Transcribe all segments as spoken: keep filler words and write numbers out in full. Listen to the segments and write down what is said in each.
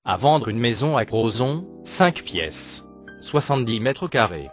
À vendre une maison à Crozon, cinq pièces, soixante-dix mètres carrés.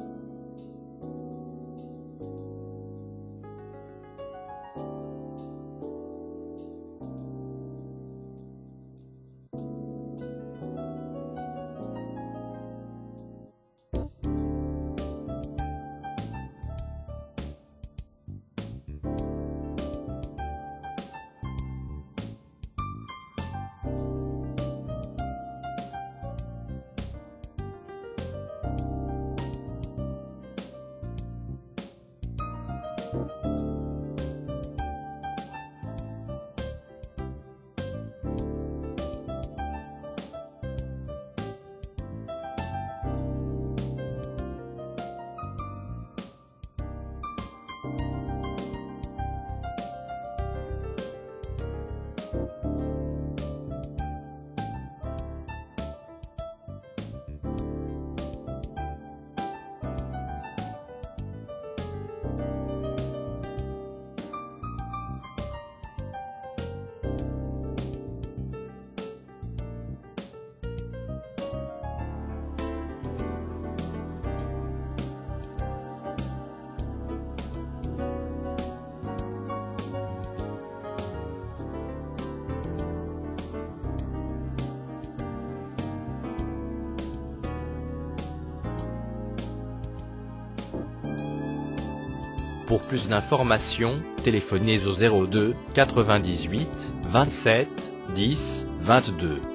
Pour plus d'informations, téléphonez au zéro deux quatre-vingt-dix-huit vingt-sept dix vingt-deux.